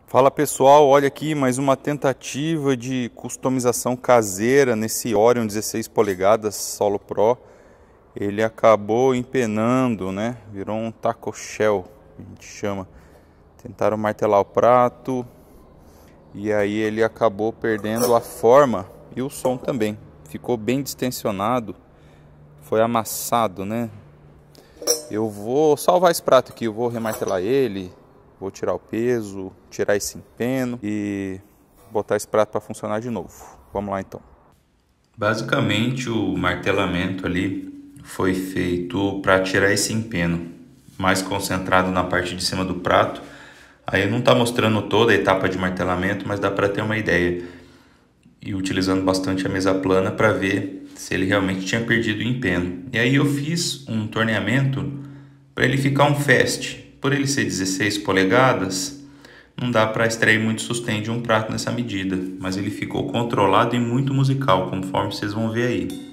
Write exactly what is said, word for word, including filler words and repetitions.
Fala pessoal, olha aqui mais uma tentativa de customização caseira nesse Orion dezesseis polegadas Solo Pro. Ele acabou empenando, né? Virou um taco shell, a gente chama. Tentaram martelar o prato e aí ele acabou perdendo a forma e o som também. Ficou bem distensionado, foi amassado, né? Eu vou salvar esse prato aqui, eu vou remartelar ele. Vou tirar o peso, tirar esse empeno e botar esse prato para funcionar de novo. Vamos lá então. Basicamente o martelamento ali foi feito para tirar esse empeno, mais concentrado na parte de cima do prato. Aí não está mostrando toda a etapa de martelamento, mas dá para ter uma ideia. E utilizando bastante a mesa plana para ver se ele realmente tinha perdido o empeno. E aí eu fiz um torneamento para ele ficar um fast. Por ele ser dezesseis polegadas, não dá para extrair muito sustain de um prato nessa medida, mas ele ficou controlado e muito musical, conforme vocês vão ver aí.